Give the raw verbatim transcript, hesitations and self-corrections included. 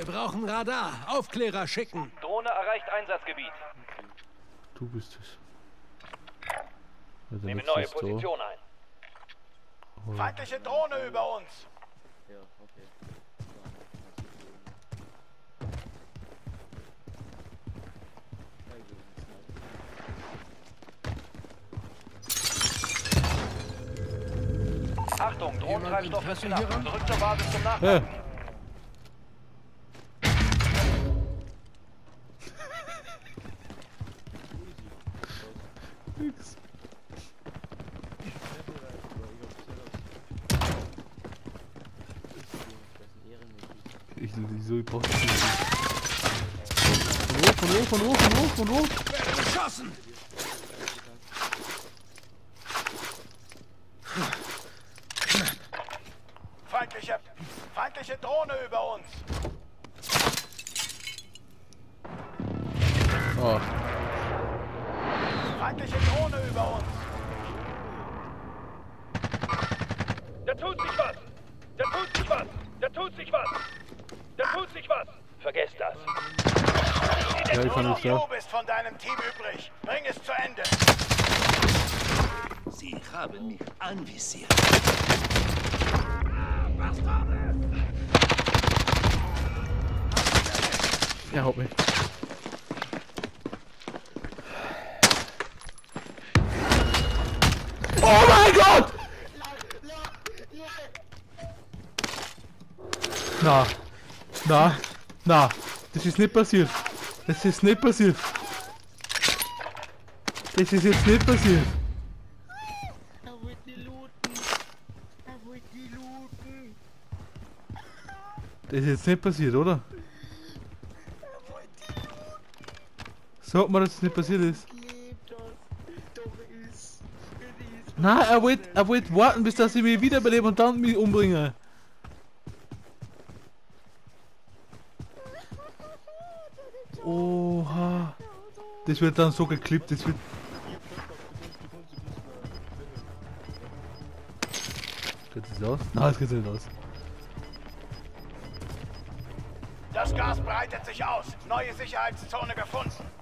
Wir brauchen Radar. Aufklärer schicken. Drohne erreicht Einsatzgebiet. Du bist es. Also Nehme neue Position ein. Oh. Feindliche Drohne über uns. Ja, okay. Achtung, Drohnentreibstoff ist Interesse knapp. hieran? Zurück zur Basis zum Äh. Nachladen. Nix. Ich, wieso, ich brauch das nicht. Von wo, von wo, von wo, von wo, von wo? Werde geschossen. Feindliche, feindliche Drohne über uns. Oh. Feindliche Drohne über uns. Da tut sich was! Da tut sich was! Da tut sich was! Da tut sich was! Vergesst das! Ja, ich Nur kann noch nicht da. du bist von deinem Team übrig. Bring es zu Ende. Sie haben mich anvisiert. Er haut mich. Oh mein Gott! Na, na, na, das ist nicht passiert. Das ist nicht passiert. Das ist jetzt nicht passiert. Er wollte die looten. Er wollte die looten. Das ist jetzt nicht passiert, oder? Sag mal, dass es nicht passiert ist. Lebt das. Doch ist. Es ist. Nein, er wollte er wollt warten, bis dass ich mich wiederbelebe und dann mich umbringe. Oha. Das wird dann so geklippt, das wird... Geht das aus? Nein, es geht nicht aus. Das Gas breitet sich aus. Neue Sicherheitszone gefunden.